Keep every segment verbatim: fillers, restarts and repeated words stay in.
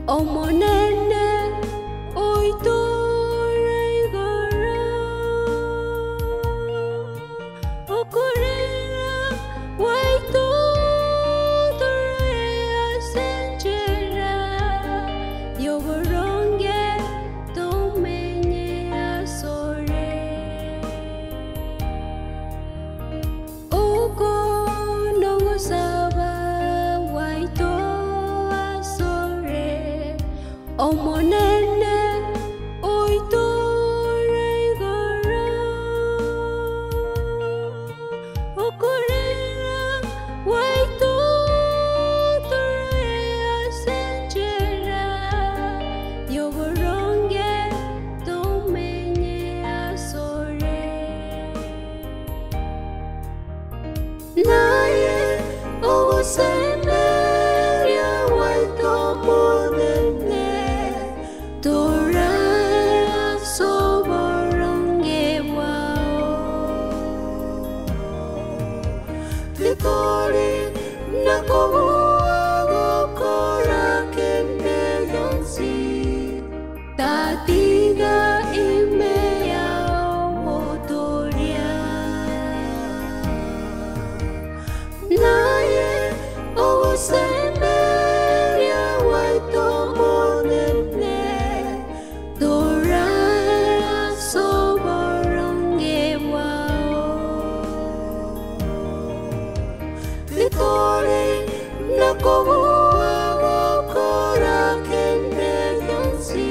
Omonene oitoreigara okorera waitotorea senjera yoboronge tomenye asore oko nongosaba waito asore omonene oitoreigara okorera waitotorea senjera yoboronge tomenye asore naye ogosemeria waitomonene toraya soboronge wao litori nakobua gokora kende yonsi tatiga imea omotoria naye ogosemeria waitomonene toraya soboronge wao litori nakobua gokora kende yonsi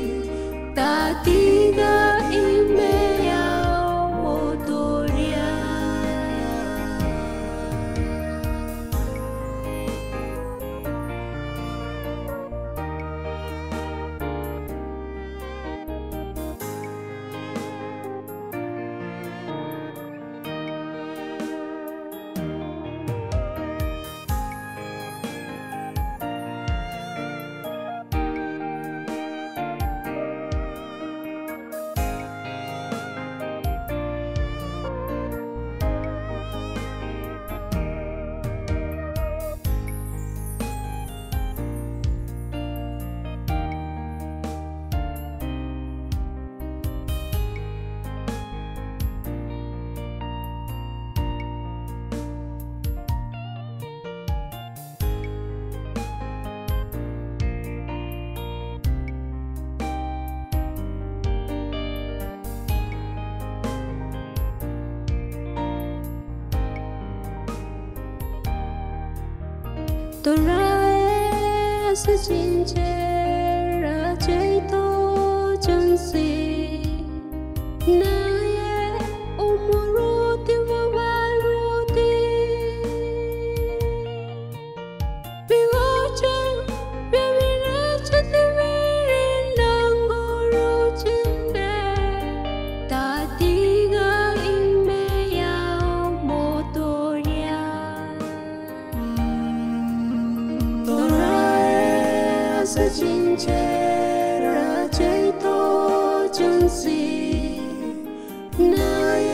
tatiga imea omotoria Torae sa jinjera jaito jansi naye umuroti wawaruti bigocha bibirecha tiviri nangoro chinde tatiga imeya motoria sa jinjera jaito jansi naye